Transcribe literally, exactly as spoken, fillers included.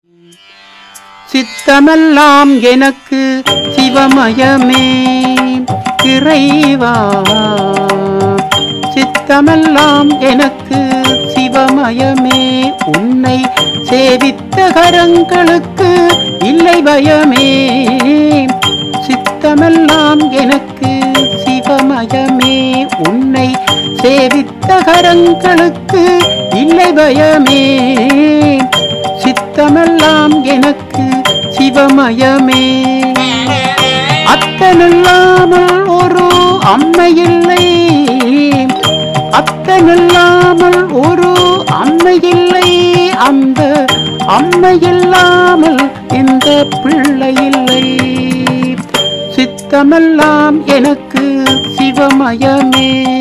சித்தமெல்லாம் எனக்கு சிவமயமே இறைவா, சித்தமெல்லாம் எனக்கு சிவமயமே. உன்னை சேவித்த கரங்களுக்கு இல்லை பயமே. சித்தமெல்லாம் எனக்கு சிவமயமே. உன்னை சேவித்த கரங்களுக்கு இல்லை பயமே. சித்தமெல்லாம் எனக்கு சிவமயமே. அத்தனில்லாமல் ஒரு அம்மையில்லை, அத்தனில்லாமல் ஒரு அம்மையில்லை. அந்த அம்மையில்லாமல் இந்த பிள்ளை இல்லை. சித்தமெல்லாம் எனக்கு சிவமயமே.